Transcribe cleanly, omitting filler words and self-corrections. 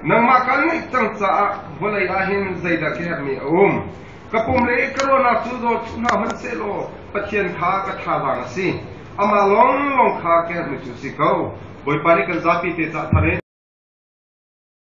nang makan ni tang cha holai ahin zaida ke mi kapum le corona chu do na han se lo pathian kha ka tha wang si ama long long kha ke mi chu si ko boi pari kan zapi te cha thare